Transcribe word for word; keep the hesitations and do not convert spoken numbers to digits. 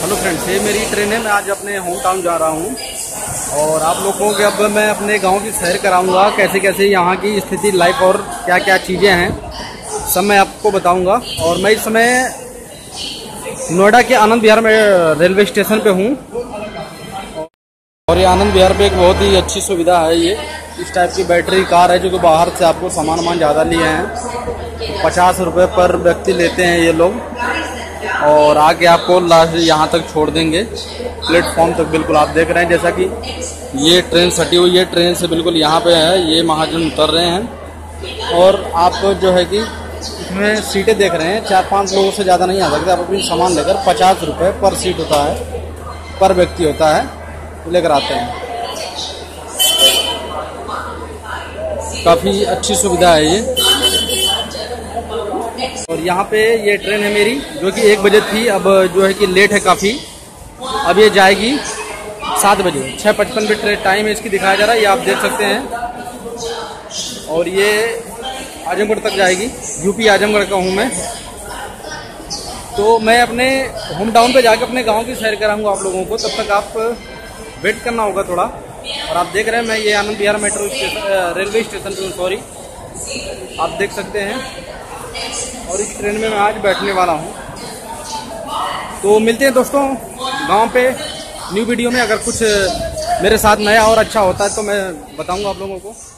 Hello friends, ये मेरी train है। मैं आज अपने होम टाउन जा रहा हूँ और आप लोगों के अब मैं अपने गांव की सैर कराऊंगा। कैसे कैसे यहाँ की स्थिति, लाइफ और क्या क्या चीज़ें हैं सब मैं आपको बताऊंगा। और मैं इस समय नोएडा के आनंद विहार में रेलवे स्टेशन पे हूँ और ये आनंद विहार पे एक बहुत ही अच्छी सुविधा है। ये इस टाइप की बैटरी कार है जो कि बाहर से आपको सामान वामान ज़्यादा लिए हैं, पचास रुपये पर व्यक्ति लेते हैं ये लोग और आके आपको लास्ट यहाँ तक छोड़ देंगे, प्लेटफॉर्म तक। बिल्कुल आप देख रहे हैं जैसा कि ये ट्रेन सटी हुई है, ट्रेन से बिल्कुल यहाँ पे है। ये महाजन उतर रहे हैं और आप जो है कि इसमें सीटें देख रहे हैं, चार पांच लोगों से ज़्यादा नहीं आ सकते। आप अपनी सामान लेकर पचास रुपये पर सीट होता है, पर व्यक्ति होता है, लेकर आते हैं। काफ़ी अच्छी सुविधा है ये। और यहाँ पे ये ट्रेन है मेरी जो कि एक बजे थी, अब जो है कि लेट है काफ़ी। अब ये जाएगी सात बजे, छः पचपन पे ट्रेन टाइम है इसकी दिखाया जा रहा है, ये आप देख सकते हैं। और ये आजमगढ़ तक जाएगी। यूपी आजमगढ़ का हूँ मैं, तो मैं अपने होम टाउन पे जाकर अपने गांव की सैर कराऊंगा आप लोगों को। तब तक आप वेट करना होगा थोड़ा। और आप देख रहे हैं मैं ये Anand Vihar metro station, railway station पे हूँ, सॉरी, आप देख सकते हैं। और इस ट्रेन में मैं आज बैठने वाला हूँ। तो मिलते हैं दोस्तों गांव पे न्यू वीडियो में। अगर कुछ मेरे साथ नया और अच्छा होता है तो मैं बताऊंगा आप लोगों को।